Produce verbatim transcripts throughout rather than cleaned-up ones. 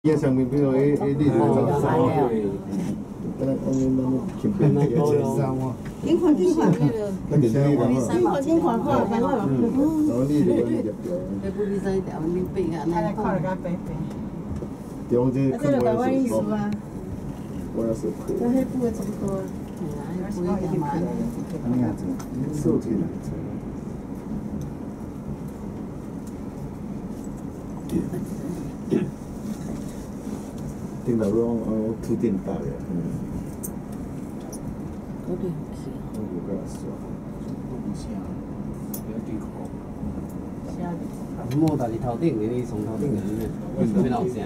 伊上面比如迄迄你做啥？咱我们咱们前边那个介绍啊。 捐款捐款， 那电视里讲啊。 捐款捐款，快快快！ 然后你就入掉。 你不理在条，你背啊， 来靠人家背背。 中这这个台湾艺术啊。 我要是。 那迄布的差不多。 不一点嘛。 你看这，手机呢？电脑拢哦土电大的，嗯。 嗰邊唔是。 我唔敢說。 唔聲，有啲酷。 摸到你頭頂，你從頭頂嚟，邊度聲？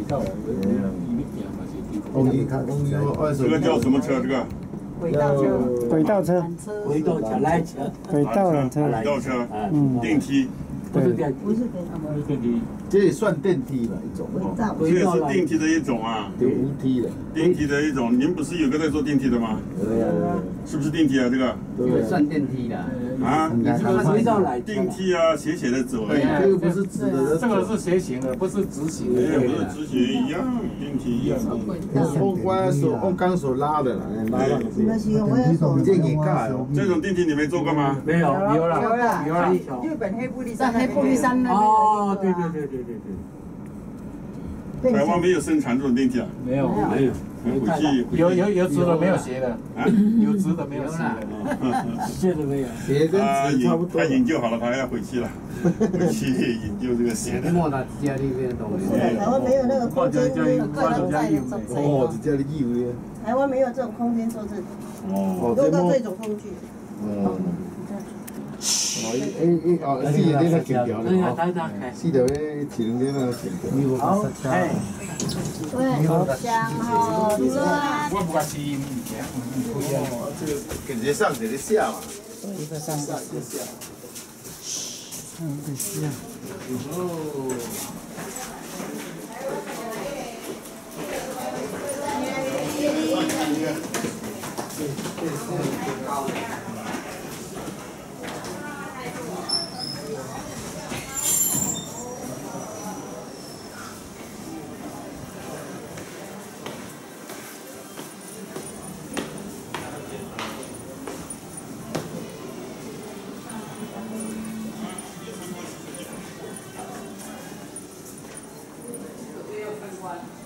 公益卡，公益二十。 这个叫什么车？这个？ 轨道车。 轨道车。 轨道车、缆車。 轨道缆車。 轨道車。 嗯。 電梯。 不是電， 不是電梯。 这也算电梯吧，一种。 这也是電梯的一種啊。 有无梯的。 電梯的一種，您不是有個在做電梯的嗎？ 对呀。 是不是電梯啊？這個？ 對，算電梯的。 啊？ 軌道纜電梯啊，斜斜的走。 哎，这个不是直的， 這個是斜行的，不是直行的。 哎，不是直行一樣，電梯一樣。 我我手用鋼手拉的啦，拉了。 那是我有手。 这给盖哦。 這種電梯你沒坐過嗎？ 沒有，有啦， 有啦， 有啦。 日本黑布利山。 在黑布利山那邊。 哦，對對對對對對。台灣沒有生產這種電梯啊？ 沒有，沒有。 回去有有有直的，沒有斜的。啊，有直的，沒有斜的。斜的沒有。 斜跟直差不多。 他研究好了，他要回去了，回去研究這個斜的。 莫打只家呢邊東西。 台灣沒有那個空間， 個人在做這哦，只家的義務。 台灣沒有這種空間做這種。 哦。 用到這種工具。 哦。哦，誒誒哦，四條呢個橋條咧，四條咧前邊那個橋條。 好，哎。 對，香好吃。 我不是以前， 哦，这个感觉上得下嘛。 一个上下下。上个下。 哦。 One.